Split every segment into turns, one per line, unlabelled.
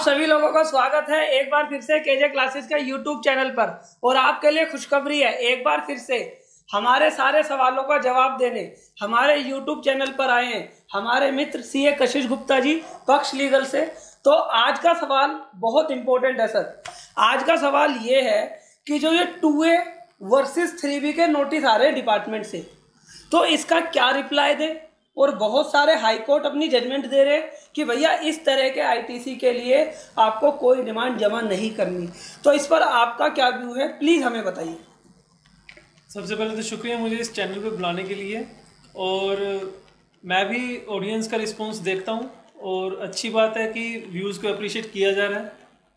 सभी लोगों का स्वागत है एक बार फिर से केजे क्लासेस का यूट्यूब चैनल पर। और आपके लिए खुशखबरी है, एक बार फिर से हमारे सारे सवालों का जवाब देने हमारे यूट्यूब चैनल पर आए हैं हमारे मित्र सीए कशिश गुप्ता जी पक्ष लीगल से। तो आज का सवाल बहुत इंपॉर्टेंट है सर। आज का सवाल ये है कि जो ये 2A वर्सेस 3B के नोटिस आ रहे हैं डिपार्टमेंट से, तो इसका क्या रिप्लाई दे। और बहुत सारे हाई कोर्ट अपनी जजमेंट दे रहे हैं कि भैया इस तरह के आईटीसी के लिए आपको कोई डिमांड जमा नहीं करनी। तो इस पर आपका क्या व्यू है, प्लीज़ हमें बताइए।
सबसे पहले तो शुक्रिया मुझे इस चैनल पे बुलाने के लिए। और मैं भी ऑडियंस का रिस्पांस देखता हूँ और अच्छी बात है कि व्यूज़ को अप्रिशिएट किया जा रहा है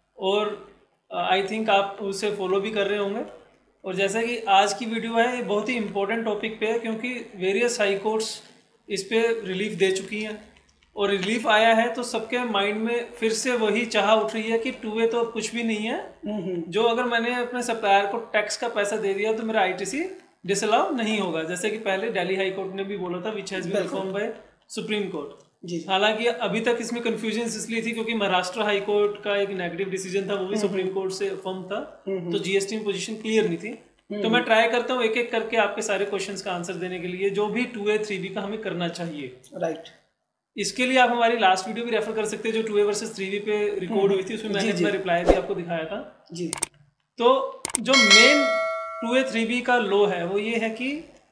और आई थिंक आप उसे फॉलो भी कर रहे होंगे। और जैसा कि आज की वीडियो है, ये बहुत ही इम्पोर्टेंट टॉपिक पे है क्योंकि वेरियस हाई कोर्ट्स इस पे रिलीफ दे चुकी हैं और रिलीफ आया है तो सबके माइंड में फिर से वही चाह उठ रही है कि 2A तो कुछ भी नहीं है। जो अगर मैंने अपने सप्लायर को टैक्स का पैसा दे दिया तो मेरा आईटीसी डिसअलाउ नहीं होगा, जैसे कि पहले दिल्ली हाई कोर्ट ने भी बोला था, which has been confirmed by supreme court. हालांकि अभी तक इसमें कंफ्यूजन इसलिए थी क्योंकि महाराष्ट्र हाई कोर्ट का एक नेगेटिव डिसीजन था, वो भी सुप्रीम कोर्ट से फर्म था, तो जीएसटी में पोजीशन क्लियर नहीं थी। तो मैं ट्राई करता हूँ एक एक करके आपके सारे क्वेश्चंस का आंसर देने के लिए, जो भी 2A 3B का हमें करना चाहिए।
राइट।
इसके लिए आप हमारी लास्ट वीडियो भी रेफर कर सकते हैं जो 2A वर्सेस 3B पे रिकॉर्ड हुई थी, उसमें मैंने अपना रिप्लाई भी आपको दिखाया था जी। तो जो मेन 2A 3B का लॉ है वो ये है कि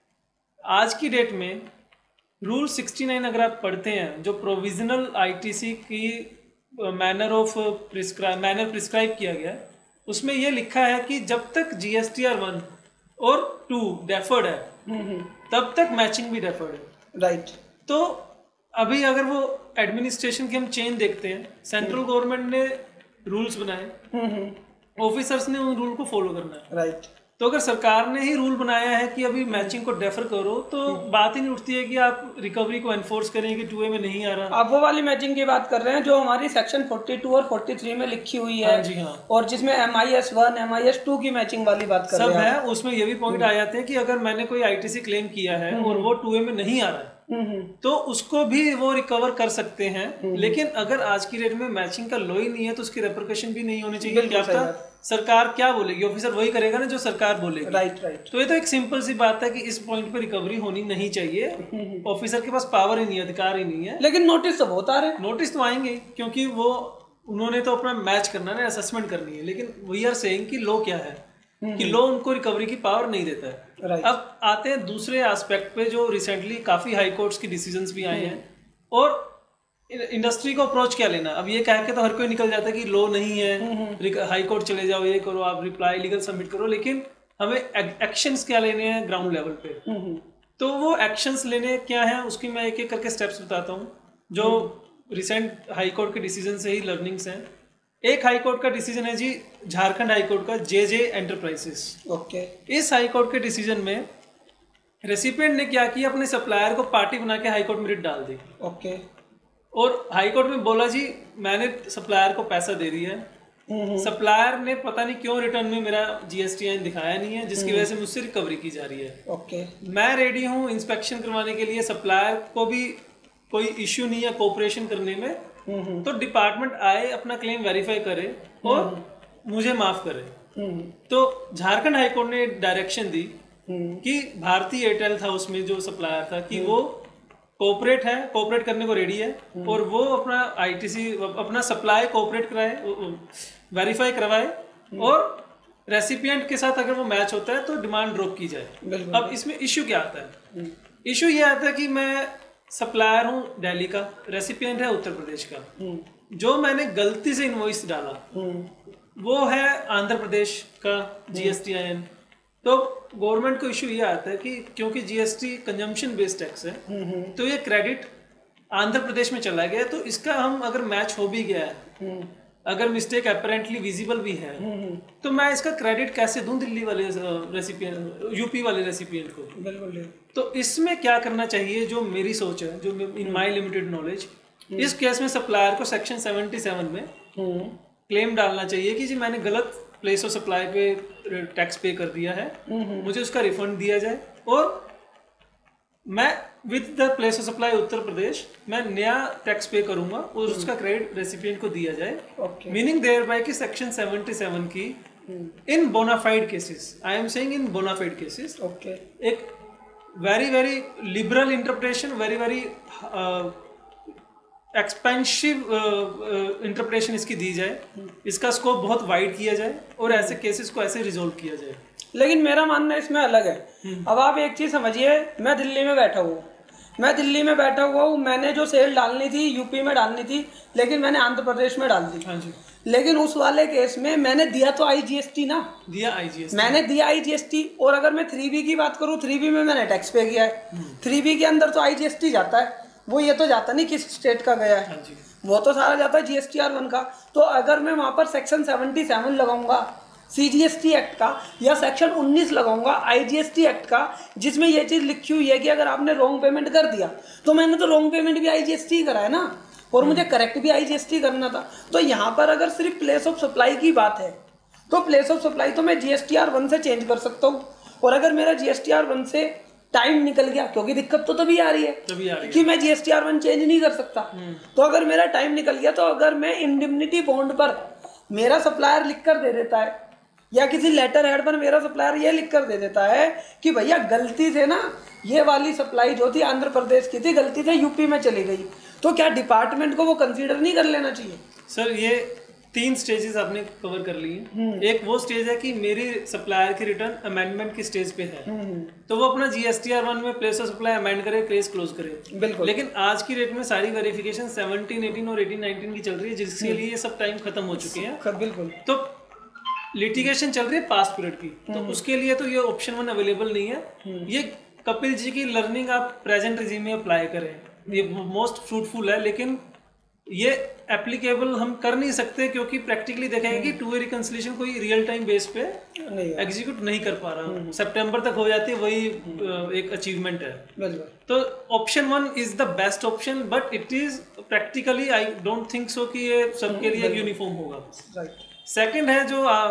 आज की डेट में रूल 69 अगर आप पढ़ते हैं, जो प्रोविजनल आईटीसी की मैनर प्रिस्क्राइब किया गया है, उसमें ये लिखा है कि जब तक GSTR 1 और 2 डेफर्ड है तब तक मैचिंग भी डेफर्ड है।
राइट।
तो अभी अगर वो एडमिनिस्ट्रेशन की हम चेन देखते हैं, सेंट्रल गवर्नमेंट ने रूल्स बनाए, ऑफिसर्स ने उन रूल को फॉलो करना है।
राइट।
तो अगर सरकार ने ही रूल बनाया है कि अभी मैचिंग को डेफर करो, तो बात ही नहीं उठती है कि आप रिकवरी को एनफोर्स करें कि 2A में नहीं आ रहा।
आप वो वाली मैचिंग की बात कर रहे हैं जो हमारी सेक्शन 42 और 43 में लिखी हुई है।
हाँ जी हाँ।
और जिसमें MIS 1 MIS 2 की मैचिंग वाली बात कर रहे हैं
सब है। उसमें ये भी पॉइंट आ जाते हैं कि अगर मैंने कोई आईटीसी क्लेम किया है और वो 2A में नहीं आ रहा है तो उसको भी वो रिकवर कर सकते हैं। लेकिन अगर आज की डेट में मैचिंग का लॉ ही नहीं है तो उसकी रेपरकशन भी नहीं होनी चाहिए। क्या पता सरकार क्या बोलेगी, ऑफिसर वही करेगा ना जो सरकार बोलेगी।
Right right.
तो ये तो एक सिंपल सी बात है कि इस पॉइंट पे रिकवरी होनी नहीं चाहिए। ऑफिसर के पास पावर ही नहीं है, अधिकार ही नहीं है।
लेकिन नोटिस तो बहुत आ रहे हैं।
नोटिस तो आएंगे क्योंकि वो उन्होंने तो अपना मैच करना है, असेसमेंट करनी है। लेकिन वी आर सेइंग कि लॉ क्या है कि लॉ उनको रिकवरी की पावर नहीं देता है। अब आते हैं दूसरे एस्पेक्ट पे, जो रिसेंटली काफी हाई कोर्ट्स की डिसीजंस भी आए हैं और इंडस्ट्री को अप्रोच क्या लेना। अब ये कह के तो हर कोई निकल जाता है कि लॉ नहीं है, हाई कोर्ट चले जाओ, ये करो, आप रिप्लाई लीगल सबमिट करो। लेकिन हमें एक्शंस क्या लेने हैं ग्राउंड लेवल पे। तो वो एक्शंस लेने क्या है उसकी मैं एक एक करके स्टेप्स बताता हूँ, जो रिसेंट हाई कोर्ट के डिसीजन से ही लर्निंग्स हैं। एक हाई कोर्ट का डिसीजन है जी झारखंड हाई कोर्ट का, JJ एंटरप्राइजेस।
ओके।
इस हाई कोर्ट के डिसीजन में रेसिपिएंट ने क्या किया, अपने सप्लायर को पार्टी बना के हाई कोर्ट में रिट डाल दी।
ओके।
और हाई कोर्ट में बोला जी मैंने सप्लायर को पैसा दे दिया है, सप्लायर ने पता नहीं क्यों रिटर्न में मेरा GSTN दिखाया नहीं है, जिसकी वजह से मुझसे रिकवरी की जा रही है।
ओके। मैं
रेडी हूँ इंस्पेक्शन करवाने के लिए, सप्लायर को भी कोई इश्यू नहीं है कोऑपरेशन करने में। तो डिपार्टमेंट आए, अपना क्लेम वेरीफाई करे और मुझे माफ करे। तो झारखंड हाईकोर्ट ने डायरेक्शन दी कि भारतीय एयरटेल था उसमें जो सप्लायर था कि वो कोऑपरेट करने को रेडी है और वो अपना आईटीसी अपना सप्लाई कोऑपरेट कराए, वेरीफाई करवाए और रेसिपिएंट के साथ अगर वो मैच होता है तो डिमांड ड्रॉप की जाए। अब इसमें इश्यू क्या आता है? इश्यू ये आता है कि मैं सप्लायर हूँ दिल्ली का, रेसिपिएंट है उत्तर प्रदेश का। जो मैंने गलती से इनवॉइस डाला वो है आंध्र प्रदेश का GSTIN। तो गवर्नमेंट को इश्यू ये आता है कि क्योंकि GST कंजम्पशन बेस्ड टैक्स है तो ये क्रेडिट आंध्र प्रदेश में चला गया, तो इसका हम अगर मैच हो भी गया है, अगर मिस्टेक अपेरेंटली विजिबल भी है, तो मैं इसका क्रेडिट कैसे दूं दिल्ली वाले रेसिपिएंट, यूपी वाले रेसिपिएंट को।
बिल्कुल।
तो इसमें क्या करना चाहिए, जो मेरी सोच है, जो इन माय लिमिटेड नॉलेज, इस केस में सप्लायर को सेक्शन 77 में क्लेम डालना चाहिए कि जी मैंने गलत प्लेस ऑफ सप्लाई पे टैक्स पे कर दिया है, मुझे उसका रिफंड दिया जाए। और मैं with the place of supply Uttar Pradesh मैं नया टैक्स पे करूंगा और उसका क्रेडिट रेसिपिएंट को दिया जाए, मीनिंग देयर बाय कि सेक्शन 77 की in bona fide cases, I am saying in bona fide cases, एक very very liberal interpretation, very very expensive interpretation इसकी दी जाए, इसका स्कोप बहुत वाइड किया जाए और ऐसे केसेस को ऐसे रिजोल्व किया जाए।
लेकिन मेरा मानना इसमें अलग है। अब आप एक चीज समझिए, मैं दिल्ली में बैठा हुआ हूँ, मैंने जो सेल डालनी थी यूपी में डालनी थी, लेकिन मैंने आंध्र प्रदेश में डाल दी।
हाँ जी।
लेकिन उस वाले केस में मैंने दिया तो IGST ना, मैंने दिया IGST। और अगर मैं 3B की बात करूँ, 3B में मैंने टैक्स पे किया है, 3B के अंदर तो IGST जाता है, वो ये तो जाता नहीं किस स्टेट का गया है, वो तो सारा जाता है GSTR1 का। तो अगर मैं वहां पर सेक्शन 77 लगाऊंगा CGST एक्ट का, या सेक्शन 19 लगाऊंगा IGST एक्ट का, जिसमें ये चीज लिखी हुई है कि अगर आपने रॉन्ग पेमेंट कर दिया, तो मैंने तो रॉन्ग पेमेंट भी IGST करा है ना, और मुझे करेक्ट भी IGST करना था। तो यहाँ पर अगर सिर्फ प्लेस ऑफ सप्लाई की बात है, तो प्लेस ऑफ सप्लाई तो मैं GSTR1 से चेंज कर सकता हूँ। और अगर मेरा GSTR1 से टाइम निकल गया, क्योंकि दिक्कत तो तभी आ रही है कि मैं GSTR1 चेंज नहीं कर सकता, तो अगर मेरा टाइम निकल गया, तो अगर मैं इंडिमनिटी बॉन्ड पर मेरा सप्लायर लिख कर दे देता है, या किसी लेटर हेड पर मेरा सप्लायर ये लिख कर दे देता है कि भैया गलती से ना ये वाली सप्लाई जो थी आंध्र प्रदेश की थी, गलती से यूपी में चली गई, तो क्या डिपार्टमेंट को वो कंसीडर नहीं कर लेना चाहिए?
सर ये 3 स्टेजेस आपने कवर कर ली हैं। एक वो स्टेज है कि मेरी सप्लायर की रिटर्न अमेंडमेंट की स्टेज पे है, तो वो अपना GSTR1 में प्लेस ऑफ सप्लाई अमेंड करे, केस क्लोज करे।
बिल्कुल।
लेकिन आज की डेट में सारी वेरिफिकेशन 17, 18 और 18, 19 की चल रही है, जिसके लिए ये सब टाइम खत्म हो चुके हैं।
बिल्कुल।
तो लिटिगेशन चल रही है पास्ट पीरियड की, तो उसके लिए तो ये ऑप्शन 1 अवेलेबल नहीं है। ये कपिल जी की लर्निंग आप प्रेजेंट रिजीम में अप्लाई करें, ये मोस्ट फ्रूटफुल है, लेकिन ये एप्लीकेबल हम कर नहीं सकते, क्योंकि प्रैक्टिकली देखेंगे कि 2 वे रिकंसिलिएशन कोई रियल टाइम बेस पे एग्जीक्यूट नहीं कर पा रहा। सितंबर तक हो जाती है, वही एक अचीवमेंट है। तो option 1 is the best option, but it is practically I don't think so कि ये सबके लिए यूनिफॉर्म होगा। सेकंड है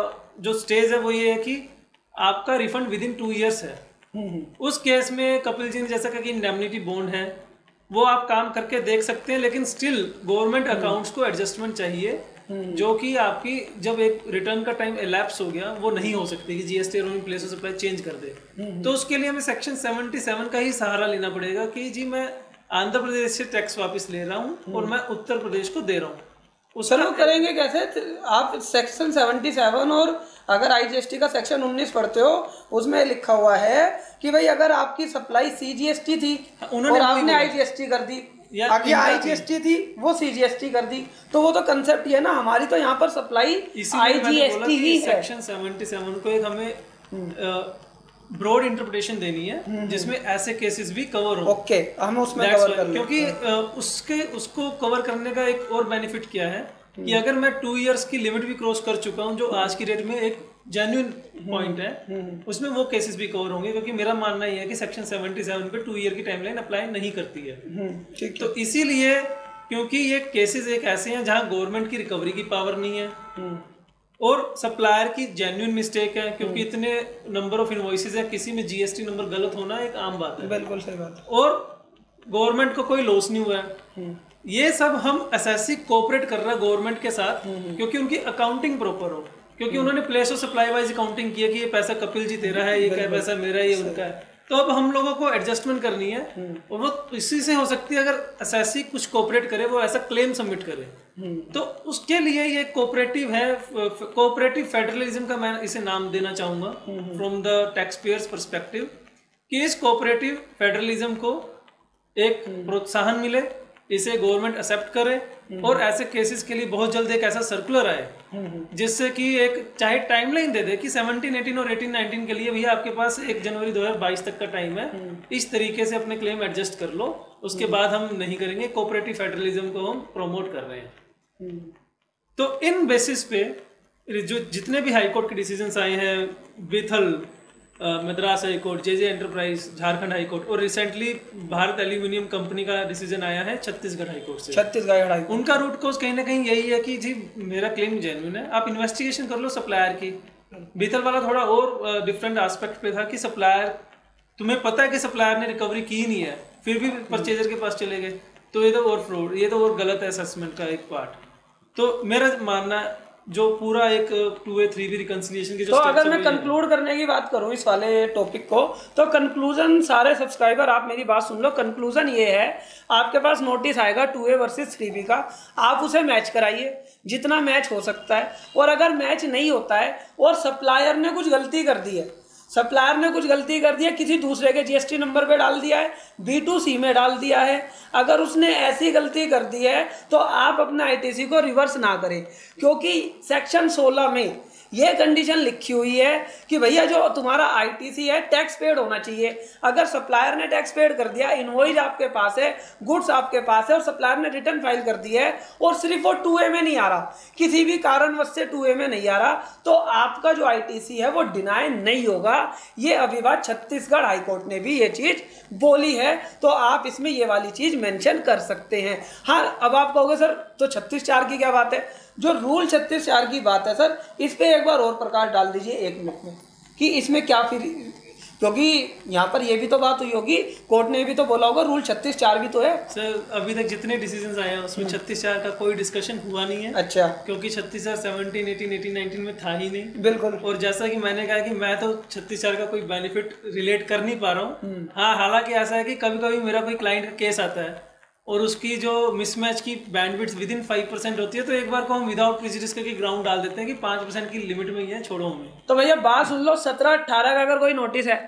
जो स्टेज है, वो ये है कि आपका रिफंड विद इन 2 ईयर्स है। उस केस में कपिल जी ने जैसा कहा कि इंडेमनिटी बॉन्ड है, वो आप काम करके देख सकते हैं, लेकिन स्टिल गवर्नमेंट अकाउंट्स को एडजस्टमेंट चाहिए, जो कि आपकी जब एक रिटर्न का टाइम एलैप्स हो गया, वो नहीं हो सकती कि GSTR1 place of supply change कर दे। तो उसके लिए हमें सेक्शन 77 का ही सहारा लेना पड़ेगा कि जी मैं आंध्र प्रदेश से टैक्स वापस ले रहा हूँ और मैं उत्तर प्रदेश को दे रहा हूँ।
उसका करेंगे कैसे? आप सेक्शन 77 और अगर IGST का सेक्शन 19 पढ़ते हो, उसमें लिखा हुआ है कि भाई अगर आपकी सप्लाई CGST थी और आपने IGST कर दी, आगे IGST थी वो CGST कर दी, तो वो तो कंसेप्ट ही है ना। हमारी तो यहाँ पर सप्लाई IGST ही है।
सेक्शन 77 को एक हमें ब्रॉड इंटरप्रिटेशन देनी है, जिसमें ऐसे केसेस भी कवर हो।
ओके, हम उसमें कवर कर लेंगे,
क्योंकि उसको कवर करने का एक और बेनिफिट क्या है कि अगर मैं 2 इयर्स की लिमिट भी क्रॉस कर चुका हूं, जो आज की डेट में एक जेन्युइन पॉइंट है, उसमें वो केसेस भी कवर होंगे, क्योंकि मेरा मानना ये है कि सेक्शन 77 पे 2 ईयर की टाइमलाइन अप्लाई नहीं करती है। तो इसीलिए, क्योंकि ये केसेस एक ऐसे हैं जहां गवर्नमेंट की रिकवरी की पावर नहीं है और सप्लायर की जेन्युइन मिस्टेक है, क्योंकि इतने नंबर ऑफ इनवॉइसेस है, किसी में GST नंबर गलत होना एक आम बात है।
बिल्कुल सही बात।
और गवर्नमेंट को कोई लॉस नहीं हुआ है। ये सब हम एसएससी कोऑपरेट कर रहा है गवर्नमेंट के साथ, क्योंकि उनकी अकाउंटिंग प्रॉपर हो, क्योंकि उन्होंने place of supply wise accounting किया कि ये पैसा कपिल जी तेरा है, ये क्या पैसा मेरा है, ये उनका है। तो अब हम लोगों को एडजस्टमेंट करनी है, और वो इसी से हो सकती है अगर एसएससी कुछ कोऑपरेट करे, वो ऐसा क्लेम सबमिट करे। तो उसके लिए ये कोऑपरेटिव है, कोऑपरेटिव फेडरलिज्म का मैं इसे नाम देना चाहूंगा from the taxpayer's perspective, कि इस कोऑपरेटिव फेडरलिज्म को एक प्रोत्साहन मिले, इसे गवर्नमेंट एक्सेप्ट करे, और ऐसे केसेस के लिए बहुत जल्द एक ऐसा सर्कुलर आए जिससे कि एक चाहे टाइमलाइन दे दे कि 17, 18 और 18, 19 के लिए भैया आपके पास 1 जनवरी 2022 तक का टाइम है, इस तरीके से अपने क्लेम एडजस्ट कर लो, उसके बाद हम नहीं करेंगे। कोऑपरेटिव फेडरलिज्म को हम प्रमोट कर रहे हैं। तो इन बेसिस पे जो जितने भी हाईकोर्ट के डिसीजंस आए हैं, बिथल, Madras high court, JJ enterprise, Jharkhand high court, और रिसेंटली भारत एल्यूमिनियम कंपनी का डिसीजन आया है छत्तीसगढ़ हाई कोर्ट से।
छत्तीसगढ़ हाई कोर्ट,
उनका रूट कोज कहीं ना कहीं यही है कि जी मेरा क्लेम जेन्युइन है, आप इन्वेस्टिगेशन कर लो सप्लायर की। बीतल वाला थोड़ा और डिफरेंट एस्पेक्ट पे था कि सप्लायर तुम्हें पता है कि सप्लायर ने रिकवरी की नहीं है, फिर भी परचेजर के पास चले गए, तो ये तो और फ्रॉड, ये तो और गलत है असेसमेंट का एक पार्ट। तो मेरा मानना जो पूरा एक 2A 3B रिकंसिलिएशन की जो
तो अगर मैं कंक्लूड करने की बात करूं इस वाले टॉपिक को, तो कंक्लूजन, सारे सब्सक्राइबर आप मेरी बात सुन लो, कंक्लूजन ये है, आपके पास नोटिस आएगा 2A वर्सेस 3B का, आप उसे मैच कराइए जितना मैच हो सकता है, और अगर मैच नहीं होता है और सप्लायर ने कुछ गलती कर दी है, सप्लायर ने कुछ गलती कर दी है, किसी दूसरे के GST नंबर पे डाल दिया है, B2C में डाल दिया है, अगर उसने ऐसी गलती कर दी है तो आप अपना ITC को रिवर्स ना करें, क्योंकि सेक्शन 16 में ये कंडीशन लिखी हुई है कि भैया जो तुम्हारा ITC है टैक्स पेड होना चाहिए। अगर सप्लायर ने टैक्स पेड कर दिया, इनवॉइस आपके पास है, गुड्स आपके पास है और सप्लायर ने रिटर्न फाइल कर दी है और सिर्फ वो 2A में नहीं आ रहा, किसी भी कारणवश से 2A में नहीं आ रहा, तो आपका जो ITC है वो डिनाई नहीं होगा। ये अविवाद छत्तीसगढ़ हाईकोर्ट ने भी ये चीज बोली है, तो आप इसमें ये वाली चीज मेंशन कर सकते हैं। हाँ, अब आप कहोगे सर तो 36(4) की क्या बात है? जो रूल 36(4) की बात है सर, इस पे एक बार और प्रकाश डाल दीजिए 1 मिनट में कि इसमें क्या, फिर क्योंकि यहाँ पर ये भी तो बात हुई होगी, कोर्ट ने भी तो बोला होगा रूल 36(4) भी तो है।
सर अभी तक जितने डिसीजंस आए हैं उसमें 36(4) का कोई डिस्कशन हुआ नहीं है।
अच्छा,
क्योंकि 36(4) 17, 18, 18, 19 में था ही नहीं।
बिल्कुल।
और जैसा कि मैंने कहा कि मैं तो 36(4) का कोई बेनिफिट रिलेट कर नहीं पा रहा हूँ। हाँ, हालांकि ऐसा है कि कभी कभी मेरा कोई क्लाइंट का केस आता है और उसकी जो मिसमैच की बैंडविड्थ विद इन 5% होती है, तो एक बार को हम विदाउट प्रेजुडिस करके ग्राउंड डाल देते हैं कि 5% की लिमिट में ही है, छोड़ो हमें।
तो भैया बात सुन लो, 17-18 का अगर कोई नोटिस है,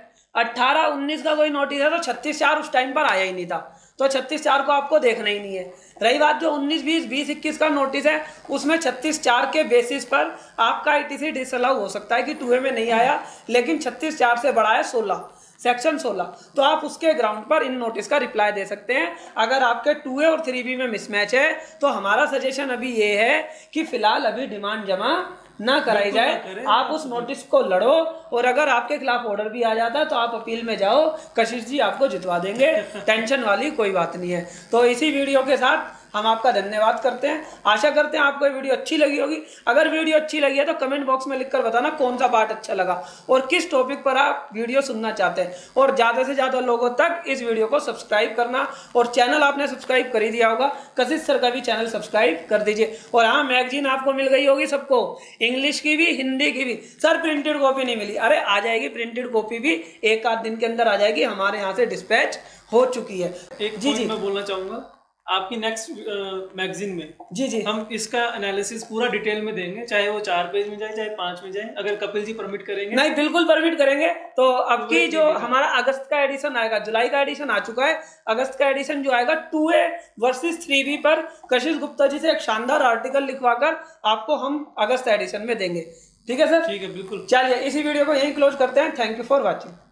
18-19 का कोई नोटिस है, तो 36(4) उस टाइम पर आया ही नहीं था, तो 36(4) को आपको देखना ही नहीं है। रही बात जो 19-20, 20-21 का नोटिस है, उसमें 36(4) के बेसिस पर आपका ITC डिसअलाउ हो सकता है कि 2A में नहीं आया, लेकिन 36(4) से बड़ा है 16, सेक्शन 16, तो आप उसके ग्राउंड पर इन नोटिस का रिप्लाई दे सकते हैं। अगर आपके 2A और 3B में मिसमैच है तो हमारा सजेशन अभी ये है कि फिलहाल अभी डिमांड जमा ना कराई जाए, आप उस नोटिस को लड़ो, और अगर आपके खिलाफ ऑर्डर भी आ जाता है तो आप अपील में जाओ, कशिश जी आपको जितवा देंगे, टेंशन वाली कोई बात नहीं है। तो इसी वीडियो के साथ हम आपका धन्यवाद करते हैं, आशा करते हैं आपको ये वीडियो अच्छी लगी होगी। अगर वीडियो अच्छी लगी है तो कमेंट बॉक्स में लिखकर बताना कौन सा पार्ट अच्छा लगा और किस टॉपिक पर आप वीडियो सुनना चाहते हैं, और ज़्यादा से ज़्यादा लोगों तक इस वीडियो को सब्सक्राइब करना, और चैनल आपने सब्सक्राइब कर ही दिया होगा, कशिश सर का भी चैनल सब्सक्राइब कर दीजिए। और हाँ, मैगजीन आपको मिल गई होगी सबको, इंग्लिश की भी, हिंदी की भी। सर प्रिंटेड कॉपी नहीं मिली, अरे आ जाएगी प्रिंटेड कॉपी भी, 1-8 दिन के अंदर आ जाएगी, हमारे यहाँ से डिस्पैच हो चुकी है।
एक जी मैं बोलना चाहूँगा, आपकी नेक्स्ट मैगजीन में
जी
हम इसका एनालिसिस पूरा डिटेल में देंगे, चाहे वो 4 पेज में जाए चाहे 5 में जाए, अगर कपिल जी परमिट करेंगे।
नहीं, बिल्कुल परमिट करेंगे। तो अब की जो हमारा अगस्त का एडिशन आएगा, जुलाई का एडिशन आ चुका है, अगस्त का एडिशन जो आएगा 2A वर्सेस 3B पर कशिश गुप्ता जी से एक शानदार आर्टिकल लिखवाकर आपको हम अगस्त एडिशन में देंगे। ठीक है सर?
ठीक है, बिल्कुल।
चलिए इसी वीडियो को यहीं क्लोज करते हैं। Thank you for watching.